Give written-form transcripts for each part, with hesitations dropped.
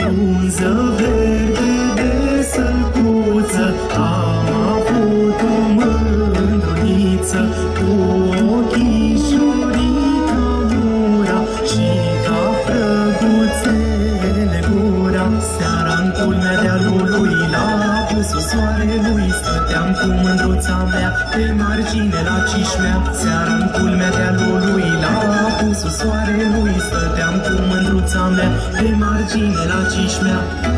frunză verde de sălcuță, am avut o mândruliță cu ochișorii ca mura și ca frăguțele gura. Seara-n culmea dealului la apusul soarelui stăteam cu mândruța mea pe margine la Cișmea. Seara-n culmea dealului la apusul soarelui stăteam cu mândruța mea pe margine la Cișmea.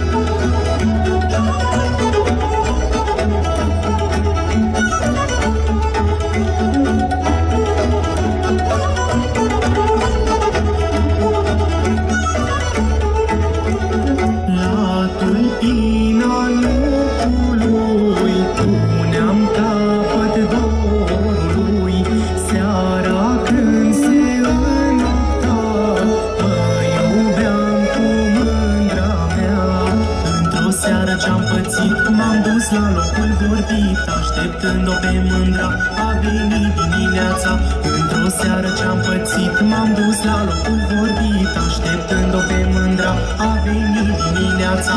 La tulpina locului puneam capăt dorului. Seara când se înopta mă iubeam cu mândra mea. Într-o seară ce-am pățit m-am dus la locul vorbit, așteptând-o pe mândra a venit dimineața. Într-o seară ce-am pățit m-am dus la locul vorbit, așteptând-o pe mândra a venit dimineața.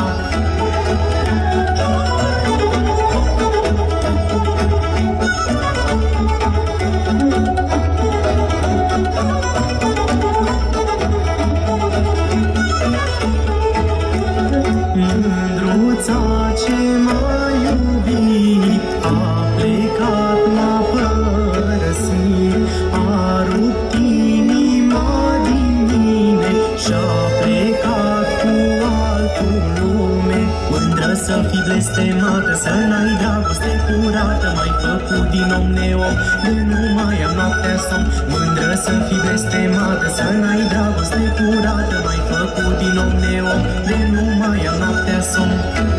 Mândruța ce m-a iubit a plecat, m-a părăsit, a rupt inima din mine și-a plecat cu altul lume. Mândră să fii blestemată, să n-ai dragoste curată, m-ai făcut din om neom, de nu mai am noaptea somn. Mândră să fii blestemată, să n-ai dragoste curată, m-ai făcut din om neom, de nu mai am noaptea somn.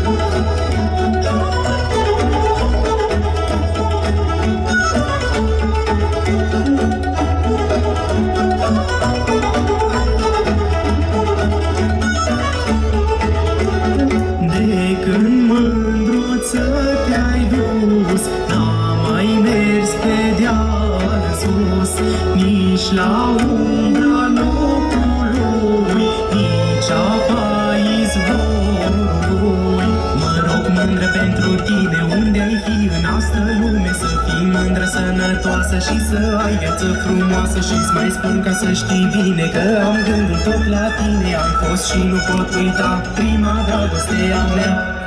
De când mândruță te-ai dus, n-am mai mers pe deal sus, nici la umbra locului, nici apa izvorului. Mă rog, mândră, pentru tine, unde ai fi în astă lume, să fii mândră, sănătoasă și să ai viață frumoasă. Și-ți mai spun ca să știi bine că am gândul tot la tine. Ai fost și nu pot uita prima dragoste a mea.